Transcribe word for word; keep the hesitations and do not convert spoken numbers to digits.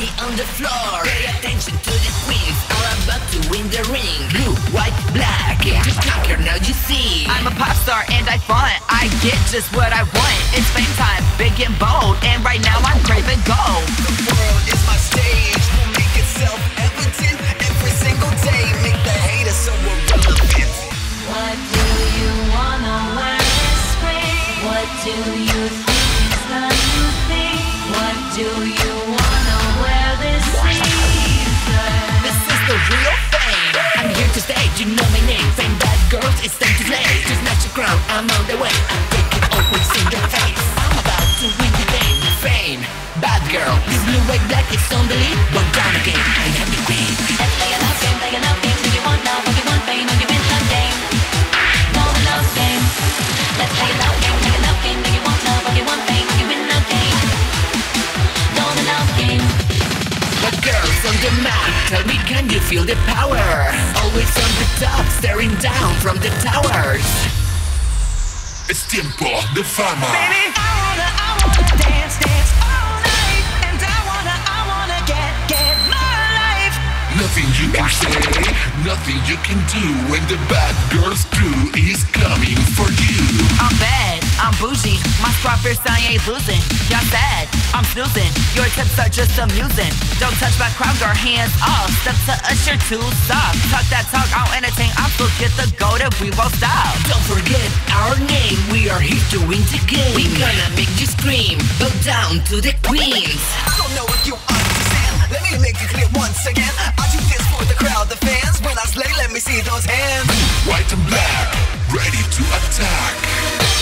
body on the floor. Pay attention to the queens, all about to win the ring. Blue, white, black, just conquer, now you see. I'm a pop star and I flaunt, I get just what I want. It's fame time, big and bold, and right now I'm craving gold. The world is my stage, will make it self-evident every single day, make the haters so irrelevant. What do you wanna wear this spring? What do you think is the new thing? What do you wanna wear this season? This is the real thing. I'm here to stay, you know my name. Fame bad girls, it's time to play. Just snatch your crown, I'm on the way. I take it always in your face. I'm about to win the game. Fame, bad girl. This blue, white, black is on the lead. But down again, I am the queen. Let's play a love game, play a love game. Do you want love or you want fame? Or you win the game? No, the love game. Let's play a love game, play a love game. Do you want love or you want fame? Or you win the game? No, the love game. The girls on the map, tell me, can you feel the power? Always on the top, staring down from the towers. Es tiempo de fama. Baby, I wanna, I wanna dance, dance all night. And I wanna, I wanna get, get my life. Nothing you can say, nothing you can do when the bad girls crew is coming for you. I'm bad, I'm bougie, my proper I ain't losing. Y'all sad, I'm snoozing, your tips are just amusing. Don't touch my crowd, your hands off. Step to us, you're too soft. Talk that talk, I'll entertain, I'll still get the gold if we won't stop. Don't forget our name, we are here to win the game. We gonna make you scream, bow down to the queens. I don't know if you understand, let me make it clear once again. I do this for the crowd, the fans. When I slay, let me see those hands. White and black, ready to attack.